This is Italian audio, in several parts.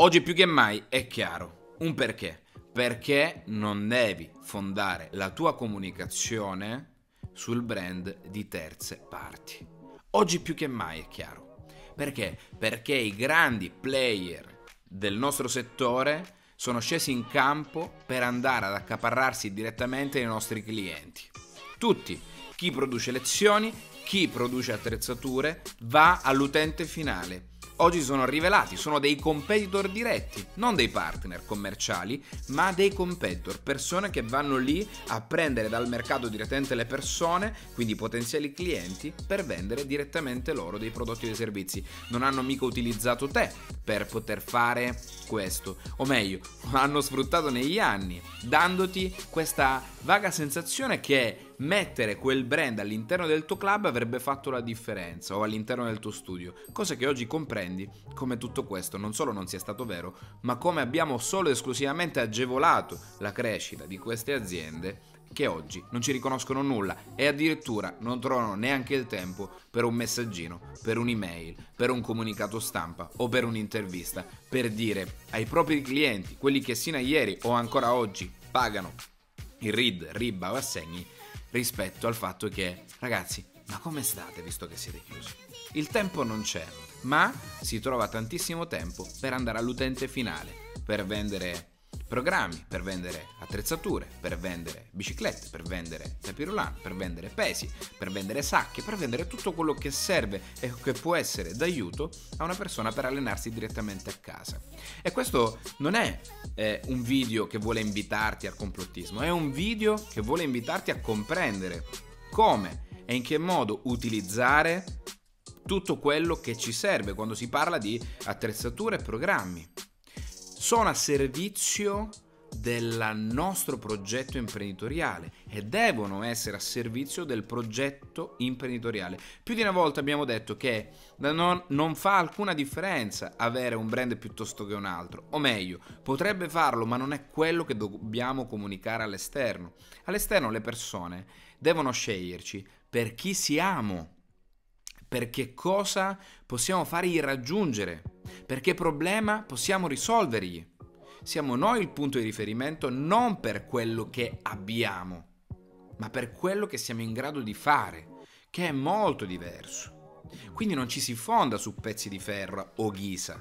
Oggi più che mai è chiaro un perché. Perché non devi fondare la tua comunicazione sul brand di terze parti. Oggi più che mai è chiaro. Perché? Perché i grandi player del nostro settore sono scesi in campo per andare ad accaparrarsi direttamente i nostri clienti. Tutti, chi produce lezioni, chi produce attrezzature, va all'utente finale. Oggi sono rivelati, sono dei competitor diretti, non dei partner commerciali, ma dei competitor, persone che vanno lì a prendere dal mercato direttamente le persone, quindi potenziali clienti, per vendere direttamente loro dei prodotti e dei servizi. Non hanno mica utilizzato te per poter fare questo, o meglio, hanno sfruttato negli anni, dandoti questa vaga sensazione che mettere quel brand all'interno del tuo club avrebbe fatto la differenza, o all'interno del tuo studio, cosa che oggi comprendi come tutto questo non solo non sia stato vero, ma come abbiamo solo ed esclusivamente agevolato la crescita di queste aziende che oggi non ci riconoscono nulla e addirittura non trovano neanche il tempo per un messaggino, per un'email, per un comunicato stampa o per un'intervista, per dire ai propri clienti, quelli che sino a ieri o ancora oggi pagano il RID, RIBA o assegni, rispetto al fatto che, ragazzi, ma come state visto che siete chiusi? Il tempo non c'è, ma si trova tantissimo tempo per andare all'utente finale, per vendere programmi, per vendere attrezzature, per vendere biciclette, per vendere tapis roulant, per vendere pesi, per vendere sacche, per vendere tutto quello che serve e che può essere d'aiuto a una persona per allenarsi direttamente a casa. E questo non è un video che vuole invitarti al complottismo, è un video che vuole invitarti a comprendere come e in che modo utilizzare tutto quello che ci serve quando si parla di attrezzature e programmi. Sono a servizio del nostro progetto imprenditoriale e devono essere a servizio del progetto imprenditoriale. Più di una volta abbiamo detto che non fa alcuna differenza avere un brand piuttosto che un altro, o meglio, potrebbe farlo, ma non è quello che dobbiamo comunicare all'esterno. All'esterno le persone devono sceglierci per chi siamo, per che cosa possiamo fargli raggiungere, per che problema possiamo risolvergli. Siamo noi il punto di riferimento non per quello che abbiamo, ma per quello che siamo in grado di fare, che è molto diverso. Quindi non ci si fonda su pezzi di ferro o ghisa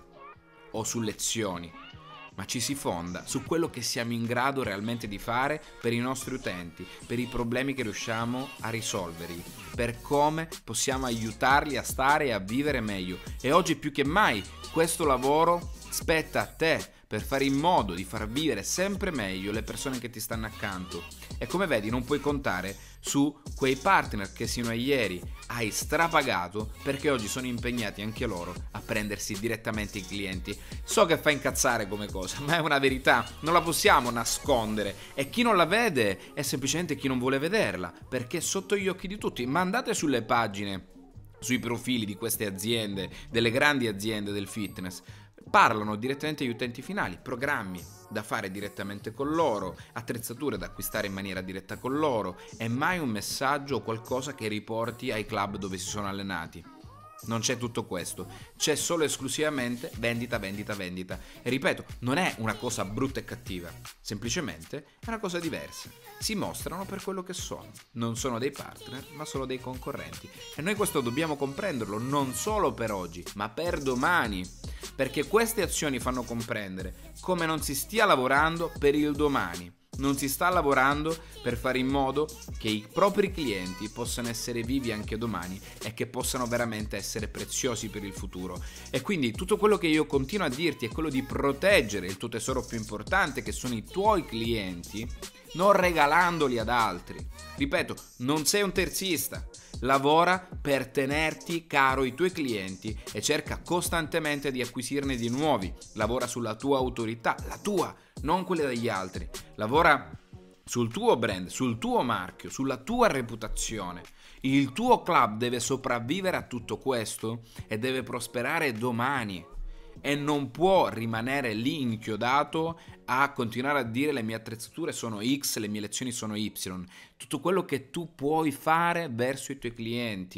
o su lezioni, ma ci si fonda su quello che siamo in grado realmente di fare per i nostri utenti, per i problemi che riusciamo a risolvergli, per come possiamo aiutarli a stare e a vivere meglio. E oggi più che mai questo lavoro spetta a te per fare in modo di far vivere sempre meglio le persone che ti stanno accanto. E come vedi non puoi contare su quei partner che sino a ieri hai strapagato, perché oggi sono impegnati anche loro a prendersi direttamente i clienti. So che fa incazzare come cosa, ma è una verità, non la possiamo nascondere, e chi non la vede è semplicemente chi non vuole vederla, perché è sotto gli occhi di tutti. Ma andate sulle pagine, sui profili di queste aziende, delle grandi aziende del fitness, parlano direttamente agli utenti finali, programmi da fare direttamente con loro, attrezzature da acquistare in maniera diretta con loro, e mai un messaggio o qualcosa che riporti ai club dove si sono allenati. Non c'è tutto questo, c'è solo e esclusivamente vendita, vendita, vendita. E ripeto, non è una cosa brutta e cattiva, semplicemente è una cosa diversa. Si mostrano per quello che sono, non sono dei partner, ma solo dei concorrenti. E noi questo dobbiamo comprenderlo non solo per oggi, ma per domani, perché queste azioni fanno comprendere come non si stia lavorando per il domani. Non si sta lavorando per fare in modo che i propri clienti possano essere vivi anche domani e che possano veramente essere preziosi per il futuro. E quindi tutto quello che io continuo a dirti è quello di proteggere il tuo tesoro più importante, che sono i tuoi clienti, non regalandoli ad altri. Ripeto, non sei un terzista. Lavora per tenerti caro i tuoi clienti e cerca costantemente di acquisirne di nuovi. Lavora sulla tua autorità, la tua, non quella degli altri. Lavora sul tuo brand, sul tuo marchio, sulla tua reputazione. Il tuo club deve sopravvivere a tutto questo e deve prosperare domani. E non può rimanere lì inchiodato a continuare a dire le mie attrezzature sono X, le mie lezioni sono Y. Tutto quello che tu puoi fare verso i tuoi clienti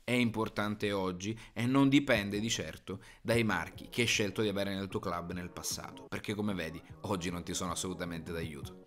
è importante oggi e non dipende di certo dai marchi che hai scelto di avere nel tuo club nel passato, perché come vedi oggi non ti sono assolutamente d'aiuto.